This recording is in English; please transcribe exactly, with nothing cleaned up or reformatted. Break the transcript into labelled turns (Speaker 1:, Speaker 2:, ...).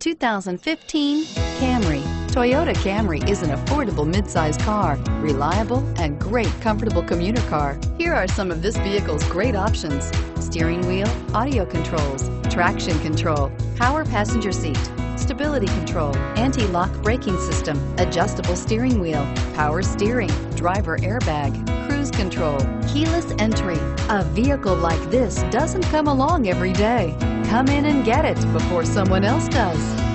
Speaker 1: two thousand fifteen Camry. Toyota Camry is an affordable midsize car, reliable and great comfortable commuter car. Here are some of this vehicle's great options: steering wheel audio controls, traction control, power passenger seat, stability control, anti-lock braking system, adjustable steering wheel, power steering, driver airbag, cruise control, keyless entry. A vehicle like this doesn't come along every day. Come in and get it before someone else does.